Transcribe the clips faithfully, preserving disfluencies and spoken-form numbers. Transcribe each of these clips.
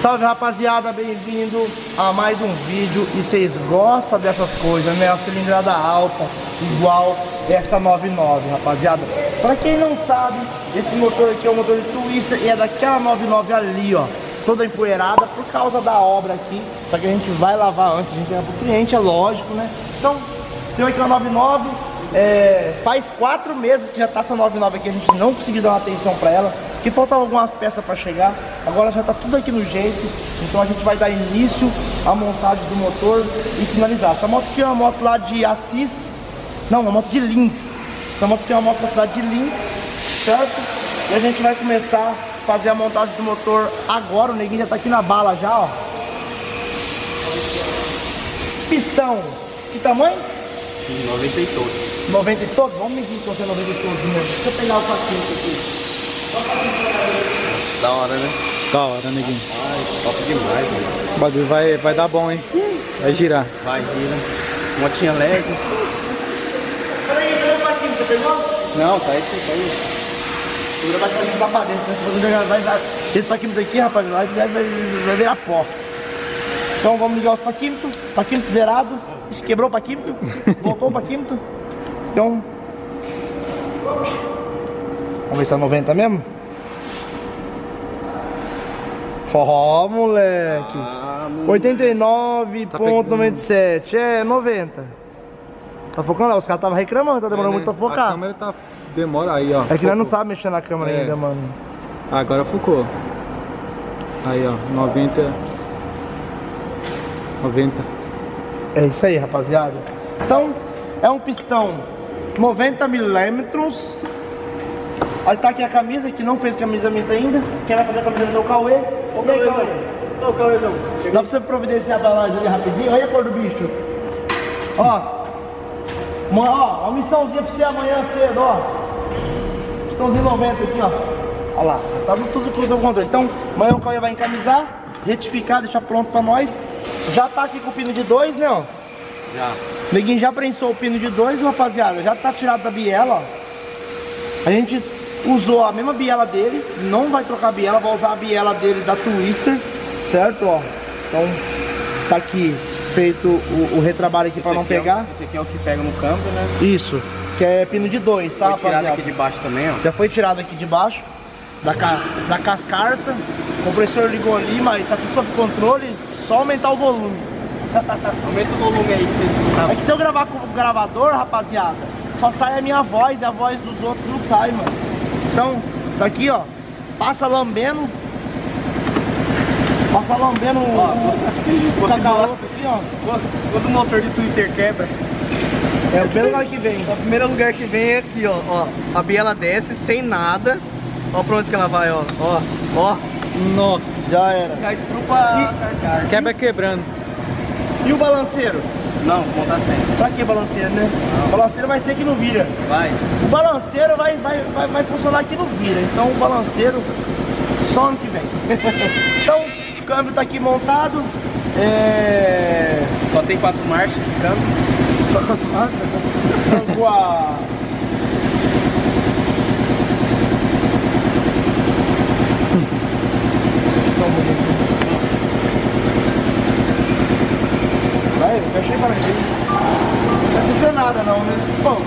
Salve, rapaziada, bem-vindo a mais um vídeo. E vocês gostam dessas coisas, né? A cilindrada alta, igual essa noventa e nove, rapaziada. Pra quem não sabe, esse motor aqui é o motor de Twister e é daquela noventa e nove ali, ó, toda empoeirada por causa da obra aqui. Só que a gente vai lavar antes, a gente vai pro cliente, é lógico, né? Então, tem aqui uma noventa e nove, é, faz quatro meses que já tá essa noventa e nove aqui, a gente não conseguiu dar uma atenção pra ela, que faltavam algumas peças para chegar. Agora já tá tudo aqui no jeito, então a gente vai dar início à montagem do motor e finalizar. Essa moto aqui é uma moto lá de Assis, não, uma moto de Lins. Essa moto aqui é uma moto da cidade de Lins, certo? E a gente vai começar a fazer a montagem do motor agora. O neguinho já tá aqui na bala já, ó. Pistão, que tamanho? noventa e todos. noventa e todos? Vamos medir então se é noventa e todos, né? Deixa eu pegar o paquinho aqui. Da hora, né? Da hora, neguinho. Ai, top demais, velho. O bagulho vai, vai dar bom, hein? Vai girar. Vai, gira. Motinha leve. Peraí, pega o paquinho, você pegou? Não, tá aí, tá aí. Segura bastante lá pra dentro, né? Se você vai dar esse paquímetro aqui, rapaz, vai, vai, vai, vai virar pó. Então vamos ligar os paquímetros. Paquímetro zerado. Quebrou o paquímetro. Voltou o paquímetro. Então... vamos ver se é noventa mesmo. Ó, oh, moleque. Ah, oitenta e nove ponto noventa e sete. É noventa. Tá focando lá? Os caras estavam reclamando, tá demorando É, né? muito pra focar. A câmera tá... demora aí, ó. É que nós não Focou. sabemos mexer na câmera É. ainda, mano. Agora focou. Aí, ó. noventa. noventa. É isso aí, rapaziada. Então, é um pistão noventa milímetros. Aí tá aqui a camisa, que não fez camisamento ainda. Quem vai fazer a camisamento é o Cauê. Ô, Cauê, Cauê. Ô, Cauêzão. Dá pra você providenciar pra nós ali rapidinho? Olha a cor do bicho. Ó. Uma, ó, uma missãozinha pra você amanhã cedo, ó. Pistãozinho noventa aqui, ó. Olha lá, tá tudo tudo no controle. Então, amanhã o Cauê vai encamisar, retificar, deixar pronto pra nós. Já tá aqui com o pino de dois, né, ó? Já. O neguinho já prensou o pino de dois, rapaziada. Já tá tirado da biela, ó. A gente usou a mesma biela dele, não vai trocar a biela, vai usar a biela dele da Twister, certo, ó. Então, tá aqui feito o, o retrabalho aqui para não pegar. Esse aqui é o que pega no câmbio, né? Isso, que é pino de dois, tá, Foi rapaziada? tirado aqui de baixo também, ó. Já foi tirado aqui de baixo, da, ca, da cascarça. O compressor ligou ali, mas tá tudo sob controle, só aumentar o volume. Aumenta o volume aí pra vocês escutarem. É que se eu gravar com o gravador, rapaziada, só sai a minha voz e a voz dos outros não sai, mano. Então, tá aqui, ó. Passa lambendo. Passa lambendo Ó, o vou segurar. aqui, ó. Quando o motor de Twister quebra, É o primeiro lugar que vem. o primeiro lugar que vem é aqui, ó. Ó, a biela desce sem nada. Ó pra onde que ela vai, ó. Ó, ó. Nossa. Já era. Já estrupa a carcaça. Quebra quebrando. E o balanceiro? Não, montar sempre. Pra que balanceiro, né? O balanceiro vai ser que não vira. Vai. O balanceiro vai, vai, vai, vai funcionar que não vira. Então o balanceiro só ano que vem. Então o câmbio tá aqui montado. É... Só tem quatro marchas esse câmbio. Trancou a... Estão bonitos. Vai, fechei para aqui. Não vai acontecer nada não, né? Bom.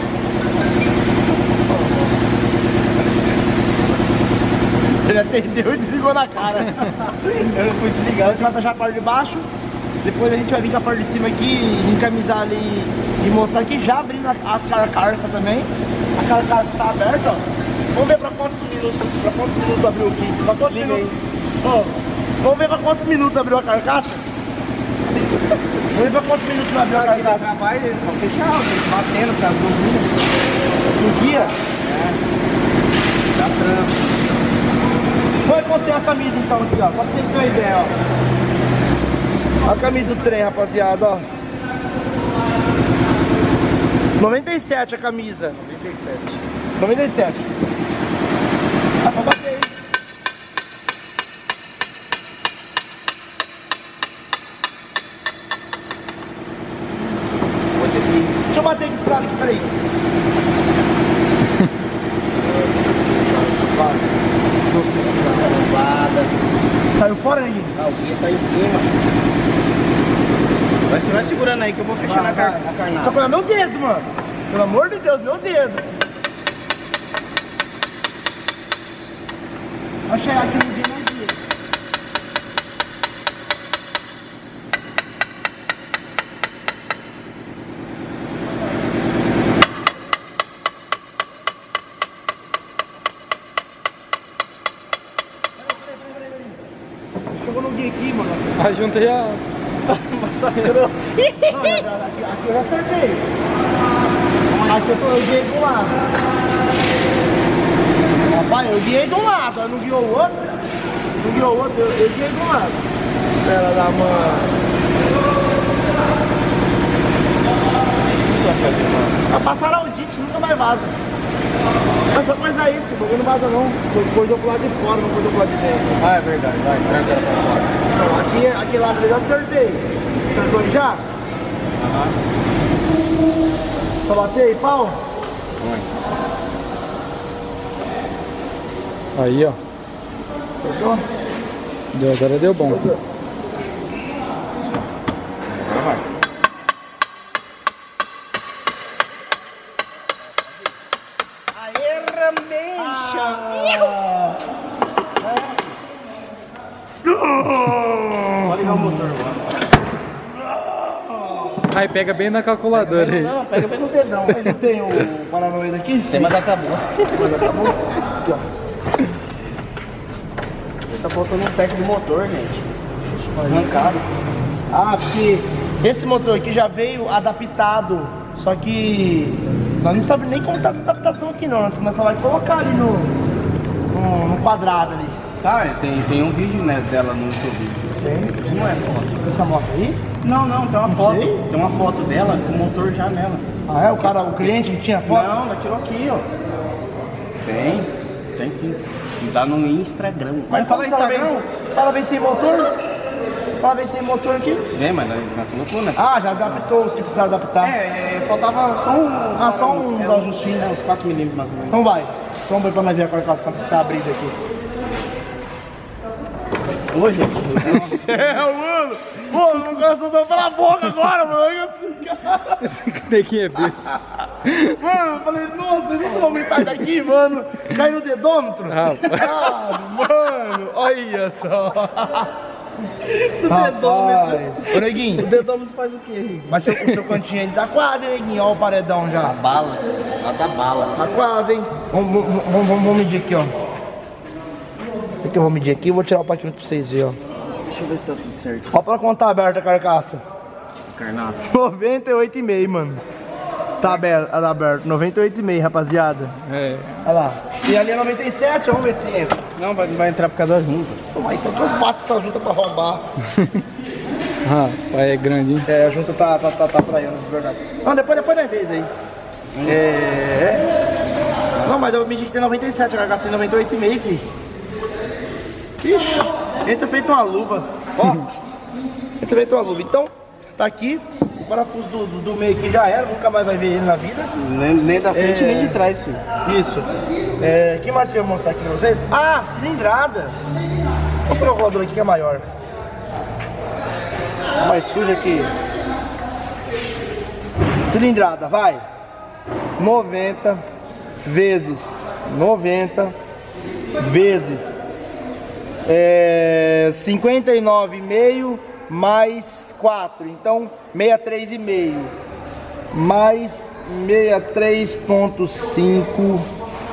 Ele atendeu e desligou na cara. Eu fui desligar. A gente vai fechar a parte de baixo. Depois a gente vai vir com a parte de cima aqui e encamisar ali e mostrar aqui, já abrindo as carcaças também. A carcaça está aberta, ó. Vamos ver para quantos minutos, para quantos minutos abriu aqui. Para quantos Liga minutos? Ó, vamos ver para quantos minutos abriu a carcaça? Vamos ver para quantos minutos abriu a carcaça? Vai, vão fechar, batendo pra dormir. No guia? É. Dá trampo. Vou conter a camisa então aqui, ó, só pra vocês terem uma ideia, ó. A camisa do trem, rapaziada, ó. noventa e sete a camisa. noventa e sete. noventa e sete. Dá pra bater, hein? Vou ter que... Deixa eu bater aqui desse lado aqui, peraí. Saiu fora aí? Ah, o guia fechando aí que eu vou fechando a, car a carnada. Só com meu dedo, mano. Pelo amor de Deus, meu dedo. Vai chegar aqui no dia, no dia. Chegou no dia aqui, mano. A junta já... Massacrou. Não, já, já, aqui, aqui eu já acertei. Aqui eu, tô, eu guiei de um lado. Rapaz, eu guiei de um lado, não guiou o outro. Não guiou o outro, eu, eu guiei de um lado. Pera da mãe. A passar o dite, nunca mais vaza. Mas depois aí, o bagulho não vaza não. Coisou pro lado de fora, não coisou pro lado de dentro. Ah, é verdade, vai, tranca ela pra fora. Então, aqui, aqui lá eu já acertei. Acertou ele já? Aham. Só bater aí, pau? Aí, ó. Fechou? Deu, agora deu bom. Agora vai. Aê, Rameixa! Só ligar o motor agora. Aí pega bem na calculadora aí. Não, pega bem no dedão. Aí não tem o Paranoia daqui? Tem, mas acabou. Mas acabou. Aqui, ó. Tá faltando um pack de motor, gente. Arrancado. Ah, porque esse motor aqui já veio adaptado. Só que nós não sabemos nem como tá essa adaptação aqui não. Nós só vai colocar ali no, no, no quadrado ali. Tá, tem, tem um vídeo, né, dela no YouTube. Tem? Não é foto. Essa moto aí? Não, não, tem uma Não foto. sei. Tem uma foto dela com o motor já nela. Ah, é? O cara, o cliente que tinha foto? Não, ela tirou aqui, ó. Tem, tem sim. Tá no Instagram. Mas fala Instagram. Fala bem sem motor. Fala bem sem motor aqui. Vem, mas já colocou, né? Ah, já adaptou os que precisava adaptar. É, é, faltava só uns... Ah, só uns é, ajustinhos. É, uns quatro milímetros mais ou menos. Então vai. Então vai pra nós ver agora que as tá abrindo aqui. Ô, gente. Céu, mano! Pô, não começou só pela boca agora, mano! Esse neguinho é besta. Mano, eu falei, nossa, esse homem sai daqui, mano! Cai no dedômetro! Ah, Ah, mano! Olha só! No dedômetro. Ô, Neguinho, O dedômetro faz o quê? mas seu, o seu cantinho ele tá quase, hein, Neguinho? Olha o paredão já. Bala. Ela dá bala. Tá quase, hein? Vamos, vamos, vamos, vamos medir aqui, ó. O que eu vou medir aqui? Eu vou tirar o paquinho pra vocês verem, ó. Deixa eu ver se tá tudo certo. Ó pra quanto tá aberta a carcaça. Carnaça. noventa e oito e meio, mano. Tá aberto, tá aberto. noventa e oito e meio, rapaziada. é. Olha lá. E ali é noventa e sete, vamos ver se entra. Não, vai, vai entrar por causa da junta. Então, então que eu bato essa junta pra arrombar. Ah, pai é grande, hein? É, a junta tá, tá, tá, tá praiando, de verdade. Não, depois, depois da vez aí. É. Não, mas eu medi que tem noventa e sete, eu gastei noventa e oito e meio, filho. Ixi, entra feito uma luva. Ó, entra feito uma luva. Então, tá aqui. O parafuso do, do, do meio aqui já era, nunca mais vai ver ele na vida. Nem, nem da frente, É. nem de trás, filho. Isso. É, o que mais que eu vou mostrar aqui pra vocês? Ah, cilindrada. Vamos pegar o calculador aqui que é maior. Mais suja que... Cilindrada, vai. noventa vezes noventa vezes é, cinquenta e nove e meio mais quatro. Então, sessenta e três e meio mais sessenta e três ponto cinco.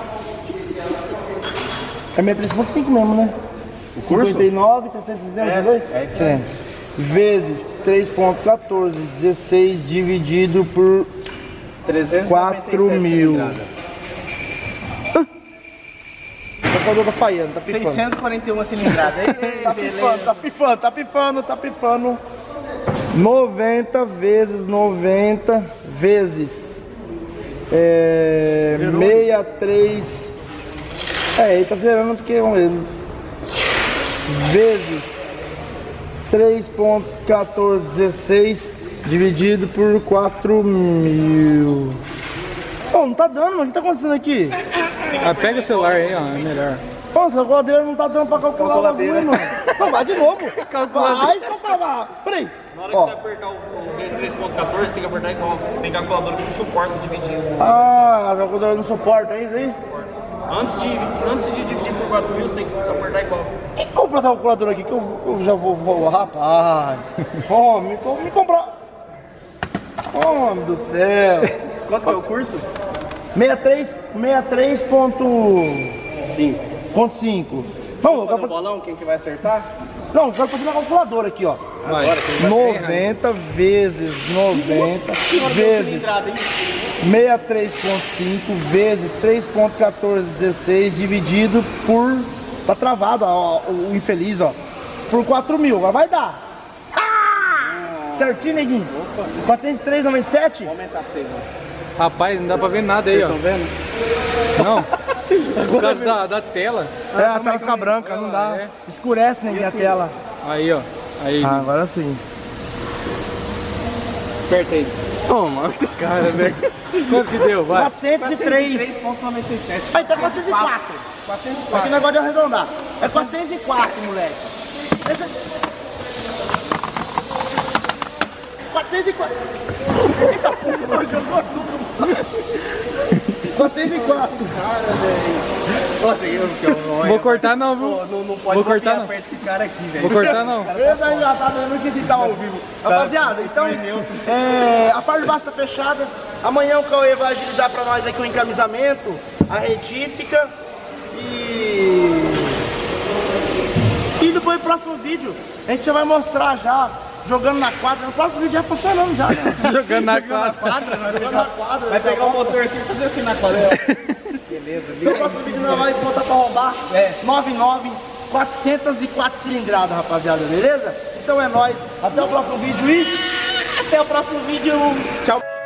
É sessenta e três ponto cinco mesmo, né? cinquenta e nove, sessenta e dois? É, é isso. Sim. Vezes três ponto quatorze, dezesseis dividido por quatro mil. O calculador tá falhando, tá pifando. seiscentos e quarenta e uma cilindrada. Tá pifando, tá pifando, tá pifando, tá pifando. noventa vezes noventa vezes é, sessenta e três. É, ele tá zerando porque vamos ver. Vezes três ponto quatorze dezesseis dividido por quatro mil. Oh, não tá dando, mano. O que tá acontecendo aqui? Ah, pega o celular aí, ó, é melhor. Nossa, a calculadeira não tá dando pra calcular o bagulho, mano. Não, vai de novo. Vai, calcular. Peraí. Na hora que você apertar o, o vezes três ponto quatorze, tem que apertar igual. Tem calculadora que não suporta dividir. Ah, a calculadora não suporta, é isso aí? Antes de, antes de dividir por quatro mil, você tem que apertar igual. Quem compra essa calculadora aqui que eu, eu já vou, vou rapaz. Homem, me, me comprar. Homem do céu. Quanto que é o curso? sessenta e três, sessenta e três ponto cinco. Não, eu quero Fazer um fazer... bolão, quem que vai acertar? Não, eu quero fazer uma calculadora aqui, ó. Vai. noventa vezes noventa vezes sessenta e três ponto cinco vezes três ponto quatorze dezesseis dividido por... Tá travado, ó, o infeliz, ó. Por quatro mil, agora vai dar. Ah! Certinho, neguinho? quatrocentos e três vírgula noventa e sete? Vou aumentar pra vocês, ó. Rapaz, não dá pra ver nada aí, ó. Estão vendo? Não. Por causa da, da tela. É, a tela fica branca, não dá. É. Escurece, neguinho, a tela. Aí, ó. Aí. Ah, agora sim. Aperta aí. Toma, cara, velho. Quanto que deu? Vai. quatrocentos e três. três ponto noventa e sete. Aí tá quatrocentos e quatro. quatrocentos e Aqui quatro. o negócio de arredondar. É quatrocentos e quatro, moleque. Esse... quatrocentos e quatro. Eita porra, jogou tudo. quatrocentos e quatro. Cara, velho. Nossa, eu que eu Vou cortar não, viu? Não, não, não pode Vou cortar bobear não. perto desse cara aqui, velho. Vou cortar não. Beleza, aí já tá vendo que se tá ao vivo. Rapaziada, então, é, a parte de baixo tá fechada. Amanhã o Cauê vai agilizar pra nós aqui o encamisamento, a retífica e... E depois no próximo vídeo a gente já vai mostrar já, jogando na quadra. No próximo vídeo já funcionando já, né? Jogando na quadra. Jogando na quadra. Vai pegar o motor assim e fazer assim na quadra. Beleza, Então o próximo vídeo nós vamos botar pra roubar. É, noventa e nove, quatrocentos e quatro cilindradas, rapaziada, beleza? Então é nóis. Até o próximo vídeo e... Até o próximo vídeo. Tchau.